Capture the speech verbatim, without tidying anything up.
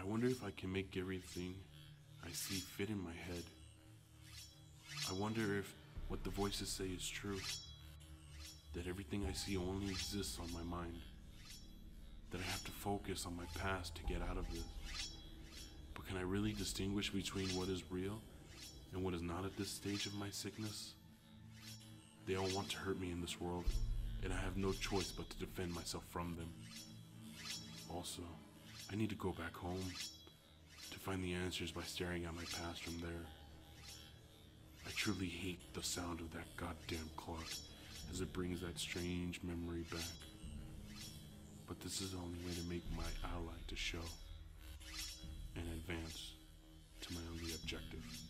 wonder if I can make everything I see fit in my head. I wonder if what the voices say is true, that everything I see only exists on my mind, that I have to focus on my past to get out of this. But can I really distinguish between what is real and what is not at this stage of my sickness? They all want to hurt me in this world, and I have no choice but to defend myself from them. Also, I need to go back home to find the answers by staring at my past from there. I truly hate the sound of that goddamn clock as it brings that strange memory back. But this is the only way to make my ally to show and advance to my only objective.